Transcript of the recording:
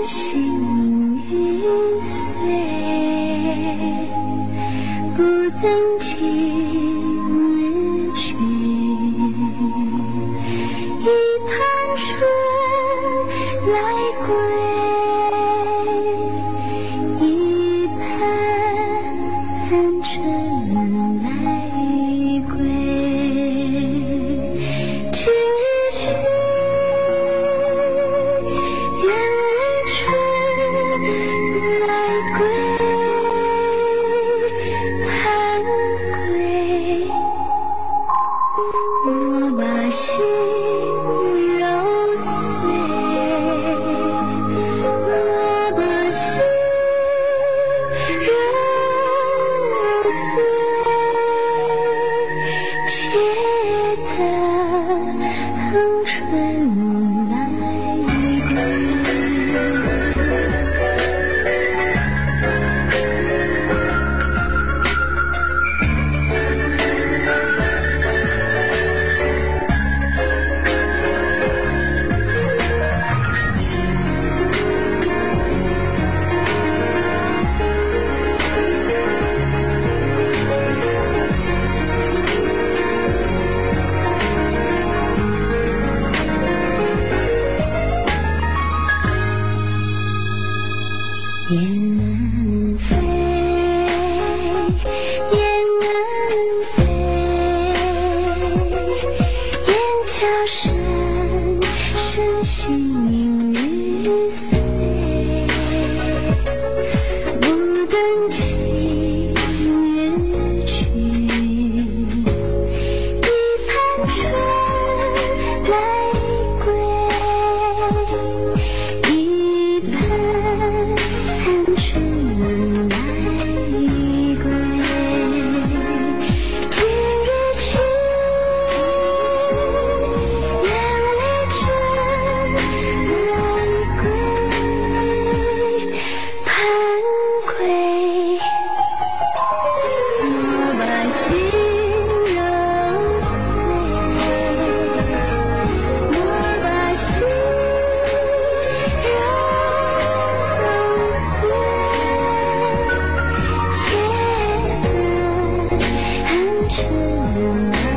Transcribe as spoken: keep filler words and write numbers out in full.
心欲碎，不等今日去，一盘春来归，一盘春来归。今日去，月春来归，盼归。莫把心揉碎，莫把心揉碎，且等春来归。雁南飞，雁南飞，雁桥深，深行日碎，不等今日去，一盘春来归，一盘春来归。今日去，月春来归，盼归。莫把心揉碎，莫把心揉碎，且等春来。